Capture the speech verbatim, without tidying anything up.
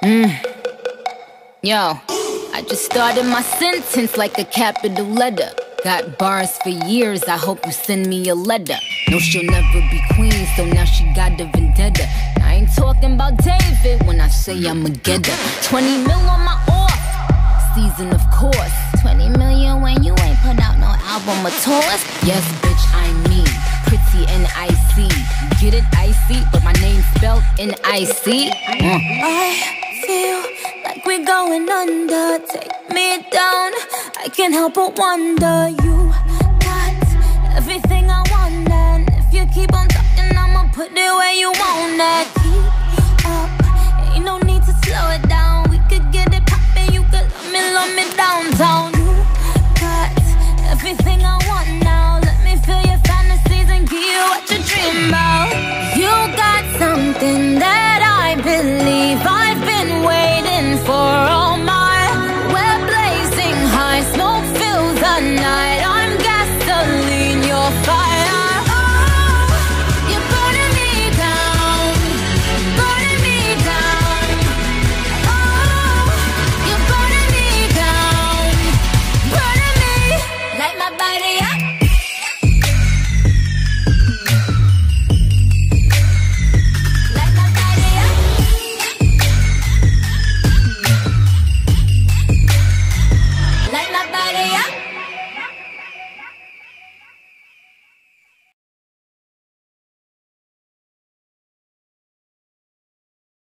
Mm. Yo, I just started my sentence like a capital letter. Got bars for years, I hope you send me a letter. No, she'll never be queen, so now she got a vendetta. I ain't talking about David when I say I'ma get her. twenty mil on my off season, of course. twenty million when you ain't put out no album or tours. Yes, bitch, I'm me, pretty and icy. Get it, icy, but my name's spelled N I C. Mm. I feel like we're going under. Take me down, I can't help but wonder. You got everything I want, and if you keep on talking, I'ma put it where you want it. Keep up, ain't no need to slow it down. We could get it poppin', you could love me, love me downtown. You got everything I want now. Let me feel your fantasies and give you what you dream about. You got something that